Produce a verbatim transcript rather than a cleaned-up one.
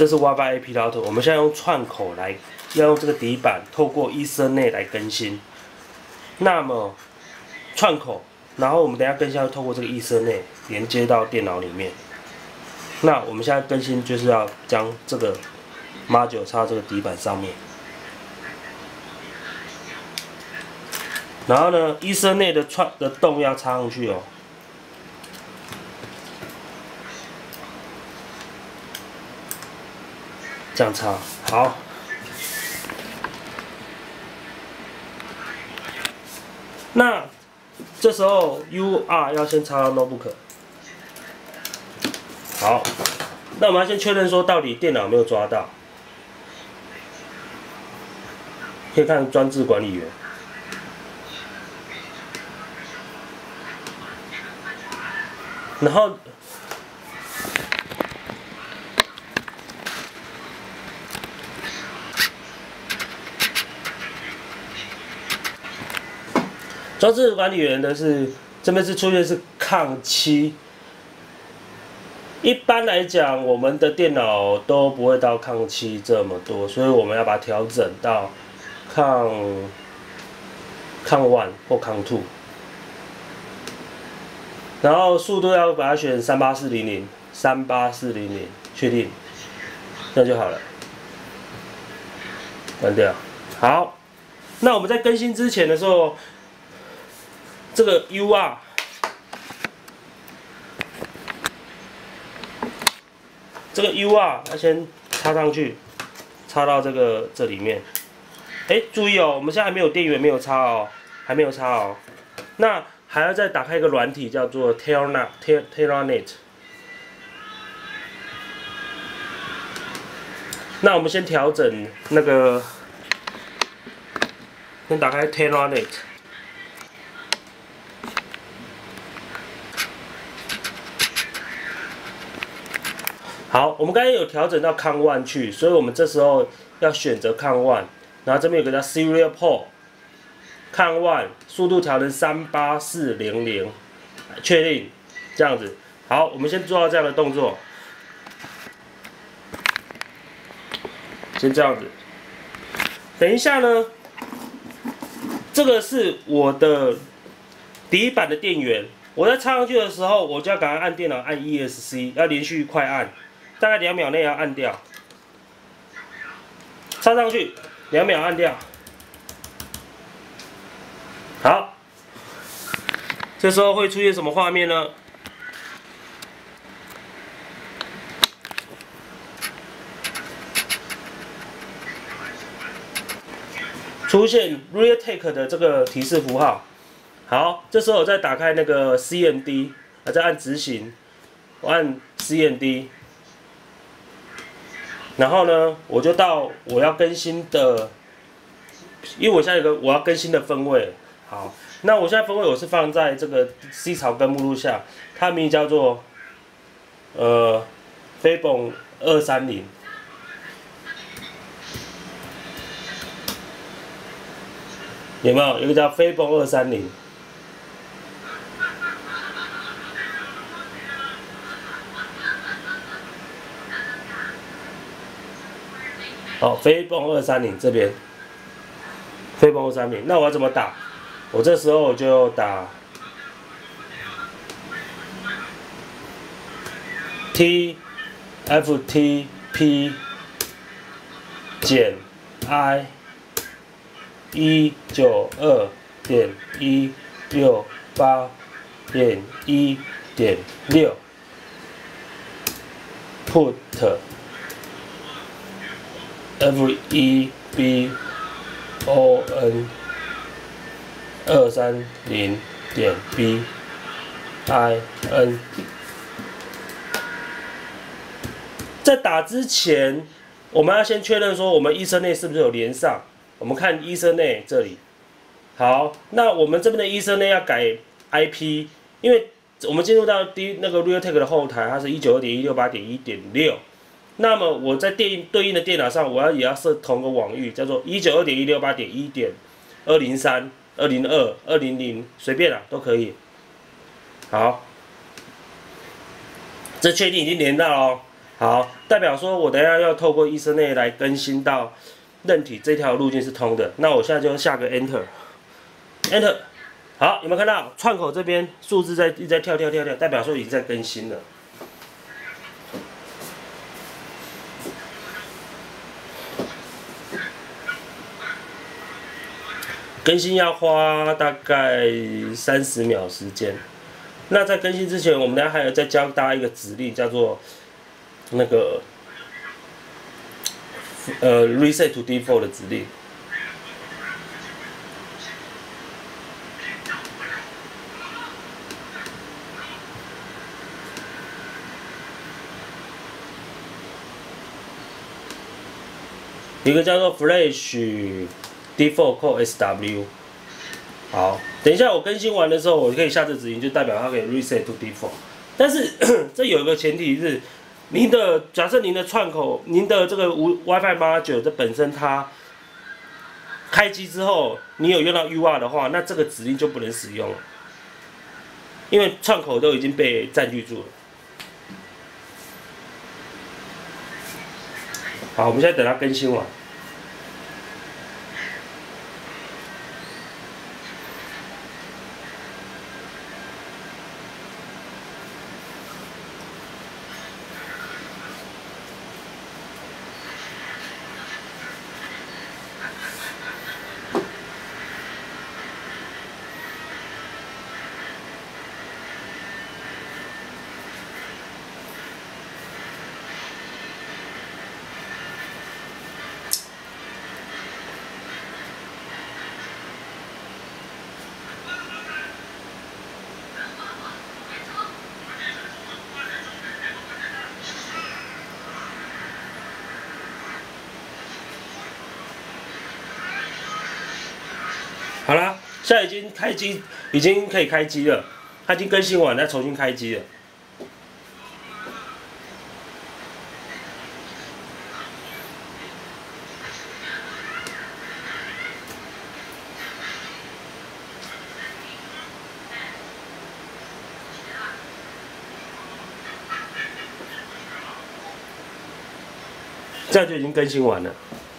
这是 WiFi A P router， 我们现在用串口来，要用这个底板透过 Ethernet 来更新。那么串口，然后我们等一下更新要透过这个 Ethernet 连接到电脑里面。那我们现在更新就是要将这个 module 插到这个底板上面。然后呢 ，Ethernet 的串的洞要插上去哦。这样插好。那这时候 U R 要先插到 notebook。好，那我们要先确认说到底电脑有没有抓到。可以看装置管理员。然后。装置管理员的是这边是出现是抗七，一般来讲我们的电脑都不会到抗七这么多，所以我们要把它调整到抗抗 one 或抗 two， 然后速度要把它选三八四零零，三八四零零，确定，这样就好了。关掉。好，那我们在更新之前的时候。这个 U R 这个 U R 要先插上去，插到这个这里面。哎，注意哦，我们现在还没有电源，没有插哦，还没有插哦。那还要再打开一个软体，叫做 Telnet Telnet。那我们先调整那个，先打开 Telnet。好，我们刚才有调整到抗 one 去，所以我们这时候要选择抗 one， 然后这边有个叫 Serial Port， 抗 one 速度调成三八四零零，确定，这样子。好，我们先做到这样的动作，先这样子。等一下呢，这个是我的底板的电源，我在插上去的时候，我就要赶快按电脑按 E S C， 要连续快按。大概两秒内要按掉，插上去，两秒按掉。好，这时候会出现什么画面呢？出现 Realtek 的这个提示符号。好，这时候我再打开那个 C M D， 啊，再按执行，我按 C M D。然后呢，我就到我要更新的，因为我现在有个我要更新的分位。好，那我现在分位我是放在这个 C 草根目录下，它名叫做呃飞本二三零。有没有？有一个叫飞本二三零。好，飞本二三零这边，飞本二三零，那我要怎么打？我这时候我就打 T F T P 减 I 一九二点一六八点一点六 put F E B O N 二三零点 B I N。在打之前，我们要先确认说我们 Ethernet 是不是有连上。我们看 Ethernet 这里，好，那我们这边的 Ethernet 要改 I P， 因为我们进入到第那个 Realtek 的后台，它是 一九二点一六八点一点六。那么我在电对应的电脑上，我要也要设同个网域，叫做 一九二点一六八点一点二零三、二零二、二零零，随便啦，都可以。好，这确定已经连到了哦。 好，代表说我等一下要透过 Ethernet 来更新到韧体这条路径是通的。那我现在就下个 Enter，Enter， 好，有没有看到串口这边数字在一直在跳跳跳跳，代表说已经在更新了。更新要花大概三十秒时间。那在更新之前，我们等下还有再教大家一个指令，叫做那个呃 reset to default 的指令。一个叫做 flash default call S W。好，等一下我更新完的时候，我可以下这指令，就代表它可以 reset to default。但是这有一个前提是，您的假设您的串口，您的这个 WiFi module 这本身它开机之后，你有用到 U R 的话，那这个指令就不能使用了，因为串口都已经被占据住了。好，我们现在等它更新完。好啦，现在已经开机，已经可以开机了。它已经更新完，再重新开机了。这样就已经更新完了。